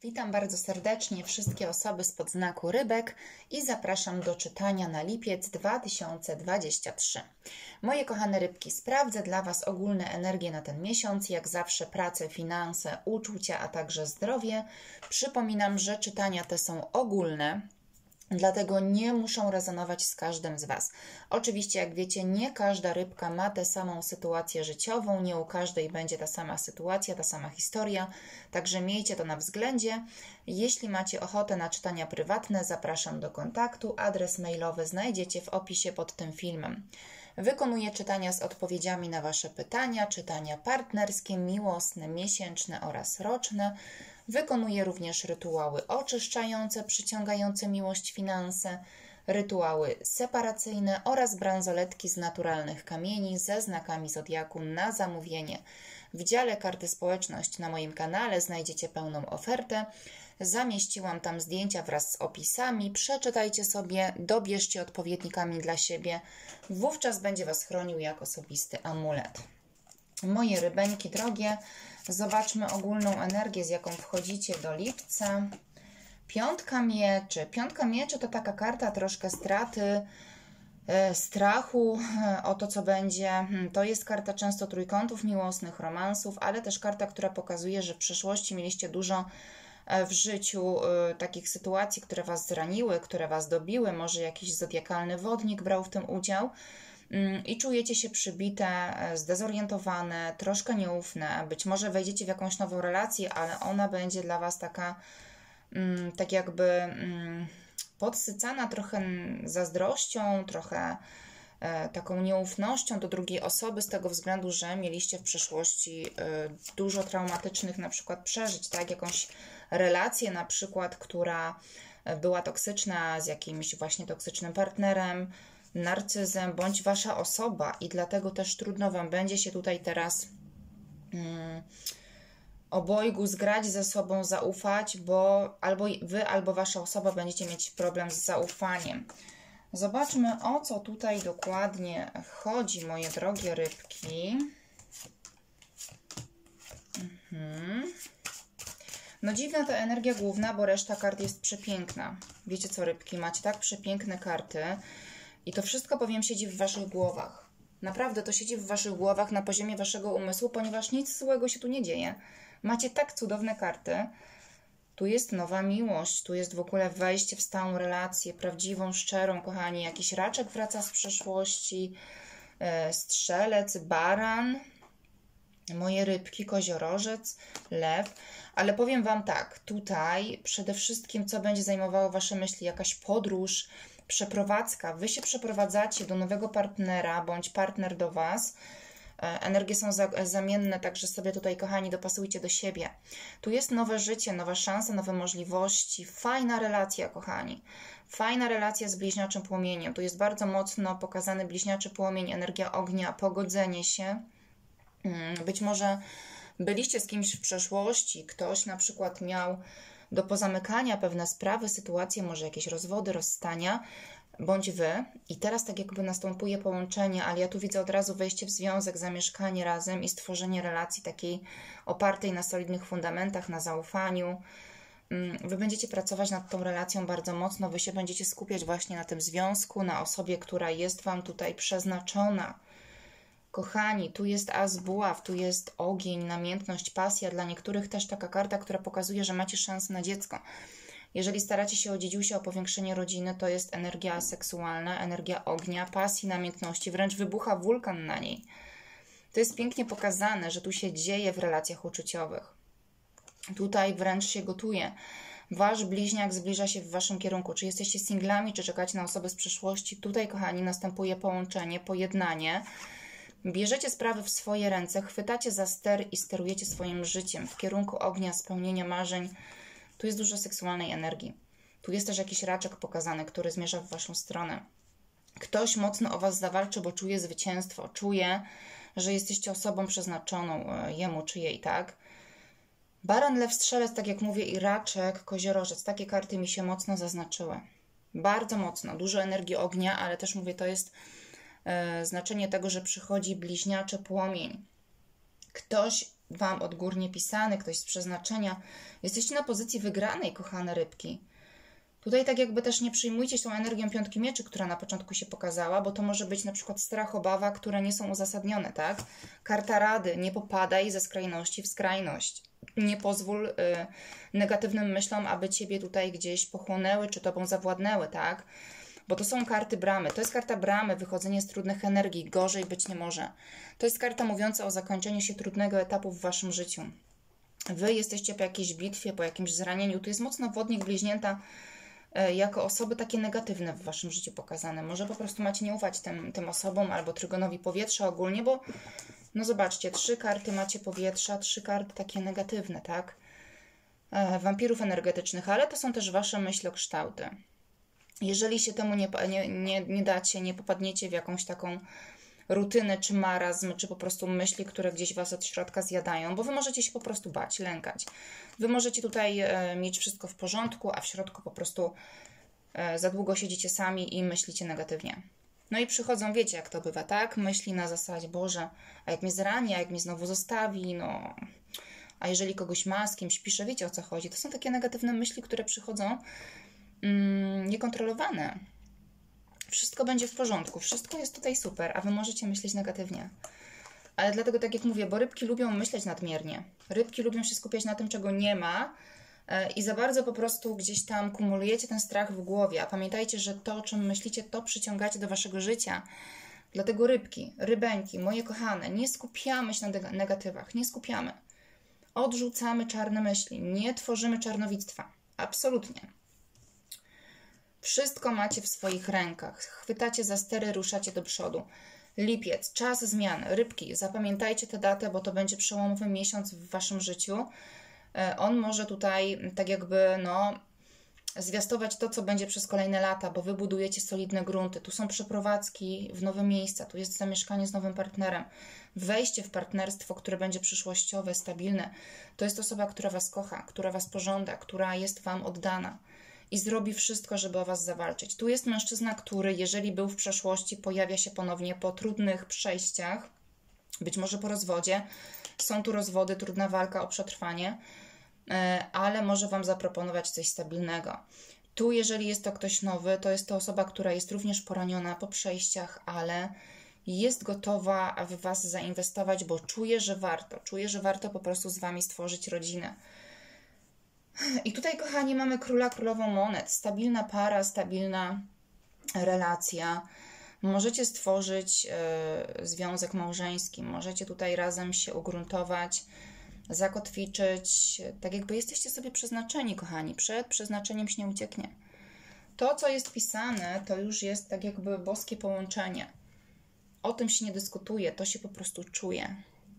Witam bardzo serdecznie wszystkie osoby spod znaku rybek i zapraszam do czytania na lipiec 2023. Moje kochane rybki, sprawdzę dla Was ogólne energie na ten miesiąc, jak zawsze pracę, finanse, uczucia, a także zdrowie. Przypominam, że czytania te są ogólne, dlatego nie muszą rezonować z każdym z Was. Oczywiście, jak wiecie, nie każda rybka ma tę samą sytuację życiową, nie u każdej będzie ta sama sytuacja, ta sama historia, także miejcie to na względzie. Jeśli macie ochotę na czytania prywatne, zapraszam do kontaktu. Adres mailowy znajdziecie w opisie pod tym filmem. Wykonuję czytania z odpowiedziami na Wasze pytania, czytania partnerskie, miłosne, miesięczne oraz roczne. Wykonuję również rytuały oczyszczające, przyciągające miłość, finanse, rytuały separacyjne oraz bransoletki z naturalnych kamieni ze znakami zodiaku na zamówienie. W dziale Karty Społeczność na moim kanale znajdziecie pełną ofertę. Zamieściłam tam zdjęcia wraz z opisami. Przeczytajcie sobie, dobierzcie odpowiedni kamień dla siebie. Wówczas będzie Was chronił jak osobisty amulet. Moje rybeńki drogie, zobaczmy ogólną energię, z jaką wchodzicie do lipca. Piątka mieczy. Piątka mieczy to taka karta troszkę straty, strachu o to, co będzie. To jest karta często trójkątów miłosnych, romansów, ale też karta, która pokazuje, że w przeszłości mieliście dużo w życiu takich sytuacji, które Was zraniły, które Was dobiły. Może jakiś zodiakalny wodnik brał w tym udział. I czujecie się przybite, zdezorientowane, troszkę nieufne. Być może wejdziecie w jakąś nową relację, ale ona będzie dla Was taka, tak jakby podsycana trochę zazdrością, trochę taką nieufnością do drugiej osoby, z tego względu, że mieliście w przeszłości dużo traumatycznych na przykład przeżyć, tak? Jakąś relację na przykład, która była toksyczna z jakimś właśnie toksycznym partnerem, narcyzem, bądź Wasza osoba i dlatego też trudno Wam będzie się tutaj teraz obojgu zgrać ze sobą, zaufać, bo albo Wy, albo Wasza osoba będziecie mieć problem z zaufaniem. Zobaczmy, o co tutaj dokładnie chodzi, moje drogie rybki. No dziwna ta energia główna, bo reszta kart jest przepiękna. Wiecie co, rybki, macie tak przepiękne karty i to wszystko, powiem, siedzi w Waszych głowach. Naprawdę to siedzi w Waszych głowach na poziomie Waszego umysłu, ponieważ nic złego się tu nie dzieje. Macie tak cudowne karty. Tu jest nowa miłość, tu jest w ogóle wejście w stałą relację, prawdziwą, szczerą, kochani. Jakiś raczek wraca z przeszłości, strzelec, baran, moje rybki, koziorożec, lew. Ale powiem Wam tak, tutaj przede wszystkim co będzie zajmowało Wasze myśli, jakaś podróż, przeprowadzka. Wy się przeprowadzacie do nowego partnera, bądź partner do Was. Energie są zamienne, także sobie tutaj, kochani, dopasujcie do siebie. Tu jest nowe życie, nowa szansa, nowe możliwości. Fajna relacja, kochani. Fajna relacja z bliźniaczym płomieniem. Tu jest bardzo mocno pokazany bliźniaczy płomień, energia ognia, pogodzenie się. Być może byliście z kimś w przeszłości, ktoś na przykład miał do pozamykania pewne sprawy, sytuacje, może jakieś rozwody, rozstania, bądź Wy. I teraz tak jakby następuje połączenie, ale ja tu widzę od razu wejście w związek, zamieszkanie razem i stworzenie relacji takiej opartej na solidnych fundamentach, na zaufaniu. Wy będziecie pracować nad tą relacją bardzo mocno, Wy się będziecie skupiać właśnie na tym związku, na osobie, która jest Wam tutaj przeznaczona. Kochani, tu jest as buław, tu jest ogień, namiętność, pasja. Dla niektórych też taka karta, która pokazuje, że macie szansę na dziecko. Jeżeli staracie się o dziedziusia, o powiększenie rodziny, to jest energia seksualna, energia ognia, pasji, namiętności, wręcz wybucha wulkan na niej. To jest pięknie pokazane, że tu się dzieje w relacjach uczuciowych. Tutaj wręcz się gotuje. Wasz bliźniak zbliża się w Waszym kierunku. Czy jesteście singlami, czy czekacie na osobę z przeszłości? Tutaj, kochani, następuje połączenie, pojednanie. Bierzecie sprawy w swoje ręce, chwytacie za ster i sterujecie swoim życiem w kierunku ognia, spełnienia marzeń. Tu jest dużo seksualnej energii. Tu jest też jakiś raczek pokazany, który zmierza w Waszą stronę. Ktoś mocno o Was zawalczy, bo czuje zwycięstwo. Czuje, że jesteście osobą przeznaczoną jemu czy jej, tak? Baran, lew, strzelec, tak jak mówię, i raczek, koziorożec. Takie karty mi się mocno zaznaczyły. Bardzo mocno. Dużo energii ognia, ale też mówię, to jest znaczenie tego, że przychodzi bliźniaczy płomień. Ktoś Wam odgórnie pisany, ktoś z przeznaczenia. Jesteście na pozycji wygranej, kochane rybki. Tutaj tak jakby też nie przyjmujcie się tą energią piątki mieczy, która na początku się pokazała, bo to może być na przykład strach, obawa, które nie są uzasadnione, tak? Karta rady, nie popadaj ze skrajności w skrajność. Nie pozwól negatywnym myślom, aby Ciebie tutaj gdzieś pochłonęły, czy Tobą zawładnęły, tak? Bo to są karty bramy. To jest karta bramy, wychodzenie z trudnych energii. Gorzej być nie może. To jest karta mówiąca o zakończeniu się trudnego etapu w Waszym życiu. Wy jesteście po jakiejś bitwie, po jakimś zranieniu. Tu jest mocno wodnik, bliźnięta, jako osoby takie negatywne w Waszym życiu pokazane. Może po prostu macie nie ufać tym osobom albo trygonowi powietrza ogólnie, bo no zobaczcie, 3 karty macie powietrza, 3 karty takie negatywne, tak? Wampirów energetycznych, ale to są też Wasze myślokształty. Jeżeli się temu nie dacie, nie popadniecie w jakąś taką rutynę, czy marazm, czy po prostu myśli, które gdzieś Was od środka zjadają, bo Wy możecie się po prostu bać, lękać. Wy możecie tutaj mieć wszystko w porządku, a w środku po prostu za długo siedzicie sami i myślicie negatywnie. No i przychodzą, wiecie jak to bywa, tak? Myśli na zasadzie, Boże, a jak mnie zrani, a jak mnie znowu zostawi, no... A jeżeli kogoś ma, z kimś pisze, wiecie o co chodzi. To są takie negatywne myśli, które przychodzą niekontrolowane. Wszystko będzie w porządku, wszystko jest tutaj super, a Wy możecie myśleć negatywnie. Ale dlatego, tak jak mówię, bo rybki lubią myśleć nadmiernie. Rybki lubią się skupiać na tym, czego nie ma i za bardzo po prostu gdzieś tam kumulujecie ten strach w głowie. A pamiętajcie, że to, o czym myślicie, to przyciągacie do Waszego życia. Dlatego rybki, rybeńki, moje kochane, nie skupiamy się na negatywach, nie skupiamy. Odrzucamy czarne myśli, nie tworzymy czarnowictwa. Absolutnie. Wszystko macie w swoich rękach. Chwytacie za stery, ruszacie do przodu. Lipiec, czas zmian. Rybki, zapamiętajcie tę datę, bo to będzie przełomowy miesiąc w Waszym życiu. On może tutaj tak jakby zwiastować to, co będzie przez kolejne lata, bo Wy budujecie solidne grunty. Tu są przeprowadzki w nowe miejsca, tu jest zamieszkanie z nowym partnerem. Wejście w partnerstwo, które będzie przyszłościowe, stabilne. To jest osoba, która Was kocha, która Was pożąda, która jest Wam oddana i zrobi wszystko, żeby o Was zawalczyć. Tu jest mężczyzna, który, jeżeli był w przeszłości, pojawia się ponownie po trudnych przejściach, być może po rozwodzie. Są tu rozwody, trudna walka o przetrwanie, ale może Wam zaproponować coś stabilnego. Tu, jeżeli jest to ktoś nowy, to jest to osoba, która jest również poraniona po przejściach, ale jest gotowa w Was zainwestować, bo czuje, że warto po prostu z Wami stworzyć rodzinę. I tutaj, kochani, mamy króla, królową monet. Stabilna para, stabilna relacja. Możecie stworzyć związek małżeński. Możecie tutaj razem się ugruntować, zakotwiczyć. Tak jakby jesteście sobie przeznaczeni, kochani. Przed przeznaczeniem się nie ucieknie. To, co jest pisane, to już jest tak jakby boskie połączenie. O tym się nie dyskutuje, to się po prostu czuje.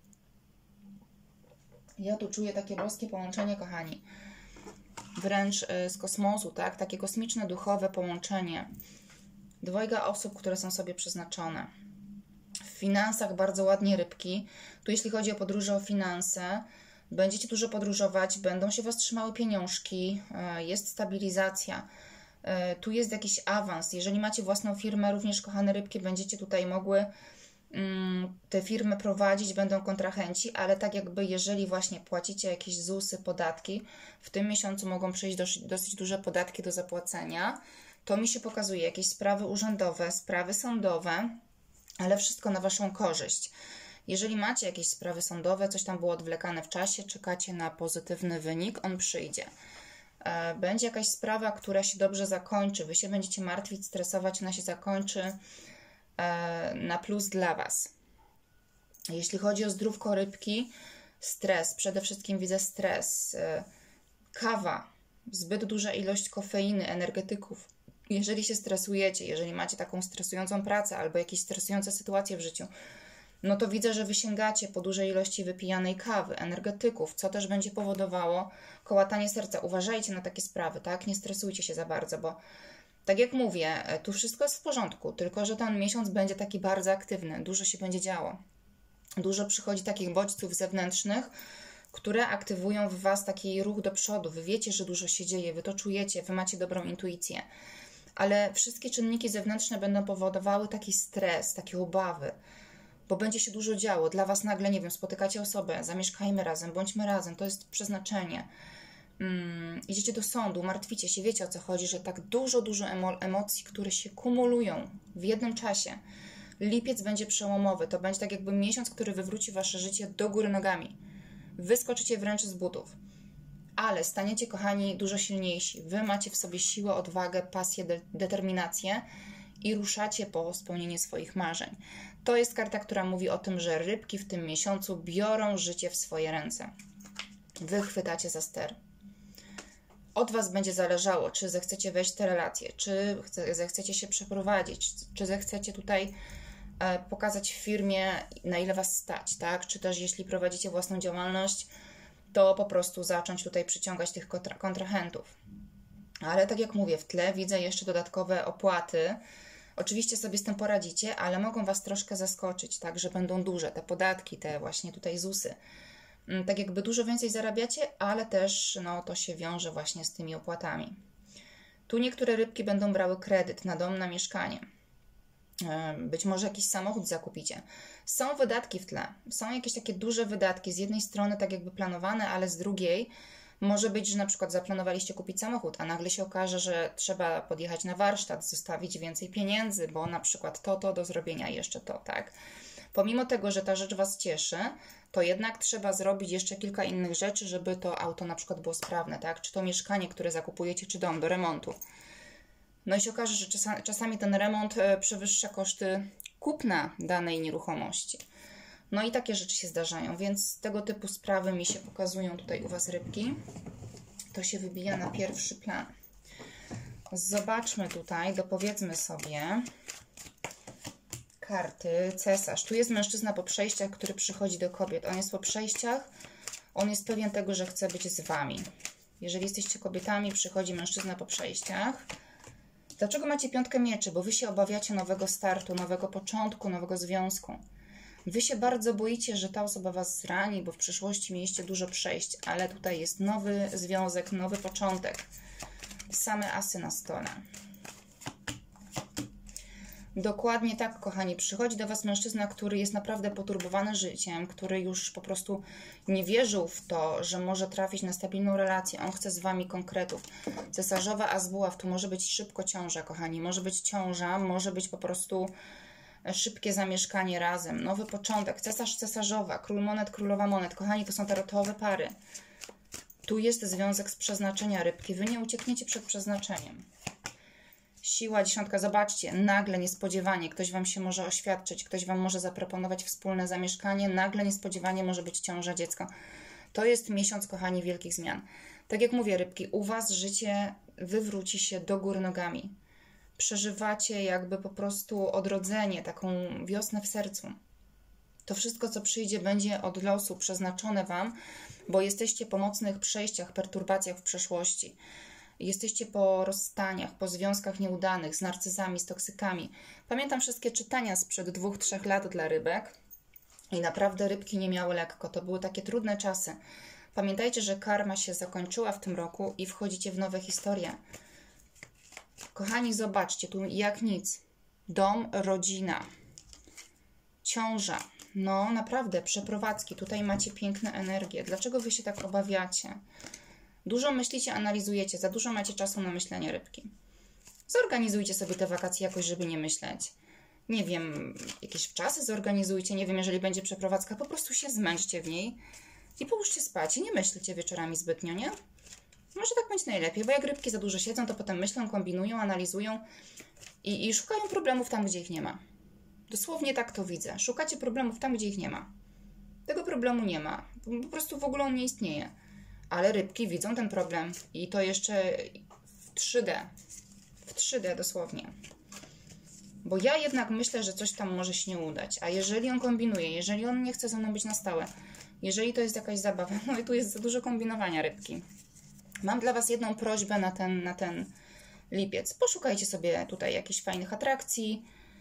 Ja tu czuję takie boskie połączenie, kochani. Wręcz z kosmosu, tak? Takie kosmiczne, duchowe połączenie. Dwojga osób, które są sobie przeznaczone. W finansach bardzo ładnie rybki. Tu jeśli chodzi o podróże, o finanse, będziecie dużo podróżować, będą się Was trzymały pieniążki, jest stabilizacja. Tu jest jakiś awans. Jeżeli macie własną firmę, również, kochane rybki, będziecie tutaj mogły te firmy prowadzić, będą kontrahenci, ale tak jakby jeżeli właśnie płacicie jakieś ZUS-y, podatki, w tym miesiącu mogą przyjść dosyć duże podatki do zapłacenia, to mi się pokazuje jakieś sprawy urzędowe, sprawy sądowe, ale wszystko na Waszą korzyść. Jeżeli macie jakieś sprawy sądowe, coś tam było odwlekane w czasie, czekacie na pozytywny wynik, on przyjdzie. Będzie jakaś sprawa, która się dobrze zakończy, Wy się będziecie martwić, stresować, ona się zakończy na plus dla Was. Jeśli chodzi o zdrówko rybki, stres, przede wszystkim widzę stres, kawa, zbyt duża ilość kofeiny, energetyków. Jeżeli się stresujecie, jeżeli macie taką stresującą pracę albo jakieś stresujące sytuacje w życiu, no to widzę, że wy sięgacie po dużej ilości wypijanej kawy, energetyków, co też będzie powodowało kołatanie serca. Uważajcie na takie sprawy, tak? Nie stresujcie się za bardzo, bo tak jak mówię, tu wszystko jest w porządku, tylko że ten miesiąc będzie taki bardzo aktywny, dużo się będzie działo. Dużo przychodzi takich bodźców zewnętrznych, które aktywują w Was taki ruch do przodu. Wy wiecie, że dużo się dzieje, Wy to czujecie, Wy macie dobrą intuicję. Ale wszystkie czynniki zewnętrzne będą powodowały taki stres, takie obawy. bo będzie się dużo działo. Dla Was nagle, nie wiem, spotykacie osobę, zamieszkajmy razem, bądźmy razem, to jest przeznaczenie. Idziecie do sądu, martwicie się, wiecie o co chodzi, że tak dużo emocji, które się kumulują w jednym czasie. Lipiec będzie przełomowy, to będzie tak jakby miesiąc, który wywróci Wasze życie do góry nogami. Wyskoczycie wręcz z butów. Ale staniecie, kochani, dużo silniejsi. Wy macie w sobie siłę, odwagę, pasję, determinację i ruszacie po spełnienie swoich marzeń. To jest karta, która mówi o tym, że rybki w tym miesiącu biorą życie w swoje ręce. Wy chwytacie za ster. Od Was będzie zależało, czy zechcecie wejść w te relacje, czy zechcecie się przeprowadzić, czy zechcecie tutaj pokazać w firmie, na ile Was stać, tak? Czy też jeśli prowadzicie własną działalność, to po prostu zacząć tutaj przyciągać tych kontrahentów. Ale tak jak mówię, w tle widzę jeszcze dodatkowe opłaty. Oczywiście sobie z tym poradzicie, ale mogą Was troszkę zaskoczyć, tak, że będą duże te podatki, te właśnie tutaj ZUS-y. Tak jakby dużo więcej zarabiacie, ale też no, to się wiąże właśnie z tymi opłatami. Tu niektóre rybki będą brały kredyt na dom, na mieszkanie. Być może jakiś samochód zakupicie. Są wydatki w tle. Są jakieś takie duże wydatki. Z jednej strony tak jakby planowane, ale z drugiej może być, że na przykład zaplanowaliście kupić samochód, a nagle się okaże, że trzeba podjechać na warsztat, zostawić więcej pieniędzy, bo na przykład to do zrobienia, jeszcze to, tak? Pomimo tego, że ta rzecz Was cieszy, to jednak trzeba zrobić jeszcze kilka innych rzeczy, żeby to auto na przykład było sprawne, tak? Czy to mieszkanie, które zakupujecie, czy dom do remontu. No i się okaże, że czasami ten remont przewyższa koszty kupna danej nieruchomości. No i takie rzeczy się zdarzają, więc tego typu sprawy mi się pokazują tutaj u Was, rybki. To się wybija na pierwszy plan. Zobaczmy tutaj, dopowiedzmy sobie karty. Cesarz. Tu jest mężczyzna po przejściach, który przychodzi do kobiet. On jest po przejściach, on jest pewien tego, że chce być z Wami. Jeżeli jesteście kobietami, przychodzi mężczyzna po przejściach. Dlaczego macie piątkę mieczy? Bo Wy się obawiacie nowego startu, nowego początku, nowego związku. Wy się bardzo boicie, że ta osoba Was zrani, bo w przeszłości mieliście dużo przejść, ale tutaj jest nowy związek, nowy początek. Same asy na stole. Dokładnie tak, kochani. Przychodzi do Was mężczyzna, który jest naprawdę poturbowany życiem, który już po prostu nie wierzył w to, że może trafić na stabilną relację. On chce z Wami konkretów. Cesarzowa as buław, tu może być szybko ciąża, kochani. Może być ciąża, może być po prostu szybkie zamieszkanie razem. Nowy początek. Cesarz, cesarzowa, król monet, królowa monet. Kochani, to są tarotowe pary. Tu jest związek z przeznaczenia, rybki. Wy nie uciekniecie przed przeznaczeniem. Siła, dziesiątka, zobaczcie, nagle, niespodziewanie, ktoś Wam się może oświadczyć, ktoś Wam może zaproponować wspólne zamieszkanie, nagle, niespodziewanie może być ciąża, dziecko. To jest miesiąc, kochani, wielkich zmian. Tak jak mówię, rybki, u Was życie wywróci się do góry nogami. Przeżywacie jakby po prostu odrodzenie, taką wiosnę w sercu. To wszystko, co przyjdzie, będzie od losu przeznaczone Wam, bo jesteście po mocnych przejściach, perturbacjach w przeszłości. Jesteście po rozstaniach, po związkach nieudanych, z narcyzami, z toksykami. Pamiętam wszystkie czytania sprzed 2-3 lat dla rybek i naprawdę rybki nie miały lekko. To były takie trudne czasy. Pamiętajcie, że karma się zakończyła w tym roku i wchodzicie w nowe historie. Kochani, zobaczcie, tu jak nic. Dom, rodzina, ciąża. No naprawdę, przeprowadzki. Tutaj macie piękne energie. Dlaczego Wy się tak obawiacie? Dużo myślicie, analizujecie, za dużo macie czasu na myślenie, rybki. Zorganizujcie sobie te wakacje jakoś, żeby nie myśleć. Nie wiem, jakieś czasy zorganizujcie, nie wiem, jeżeli będzie przeprowadzka, po prostu się zmęczcie w niej i połóżcie spać i nie myślcie wieczorami zbytnio, nie? Może tak będzie najlepiej, bo jak rybki za dużo siedzą, to potem myślą, kombinują, analizują i szukają problemów tam, gdzie ich nie ma. Dosłownie tak to widzę. Szukacie problemów tam, gdzie ich nie ma. Tego problemu nie ma. Po prostu w ogóle on nie istnieje. Ale rybki widzą ten problem i to jeszcze w 3D. W 3D dosłownie. Bo ja jednak myślę, że coś tam może się nie udać. A jeżeli on kombinuje, jeżeli on nie chce ze mną być na stałe, jeżeli to jest jakaś zabawa, no i tu jest za dużo kombinowania, rybki. Mam dla Was jedną prośbę na ten lipiec. Poszukajcie sobie tutaj jakichś fajnych atrakcji.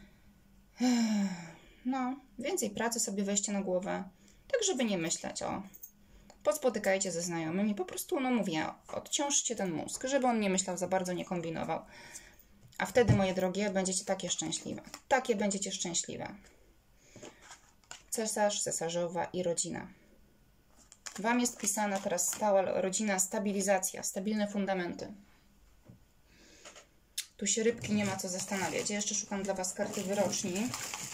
No, więcej pracy sobie weźcie na głowę. Tak, żeby nie myśleć o... Pospotykajcie ze znajomymi, po prostu, no mówię, odciążcie ten mózg, żeby on nie myślał za bardzo, nie kombinował. A wtedy, moje drogie, będziecie takie szczęśliwe. Takie będziecie szczęśliwe. cesarz, cesarzowa i rodzina. Wam jest pisana teraz stała rodzina, stabilizacja, stabilne fundamenty. Tu się rybki nie ma co zastanawiać. Ja jeszcze szukam dla Was karty wyroczni.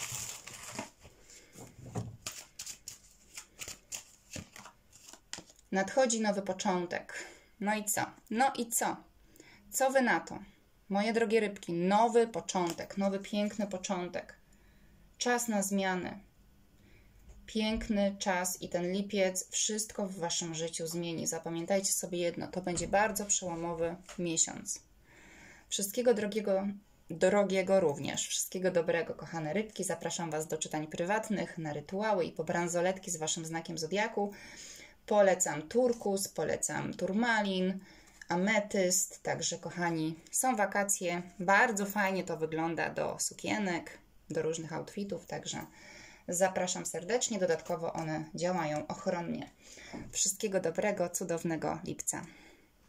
Nadchodzi nowy początek. No i co? No i co? Co Wy na to? Moje drogie rybki, nowy początek, nowy piękny początek. Czas na zmiany. Piękny czas i ten lipiec wszystko w Waszym życiu zmieni. Zapamiętajcie sobie jedno, to będzie bardzo przełomowy miesiąc. Wszystkiego drogiego również. Wszystkiego dobrego, kochane rybki. Zapraszam Was do czytań prywatnych, na rytuały i po bransoletki z Waszym znakiem zodiaku. Polecam turkus, polecam turmalin, ametyst. Także, kochani, są wakacje. Bardzo fajnie to wygląda do sukienek, do różnych outfitów. Także zapraszam serdecznie. Dodatkowo one działają ochronnie. Wszystkiego dobrego, cudownego lipca.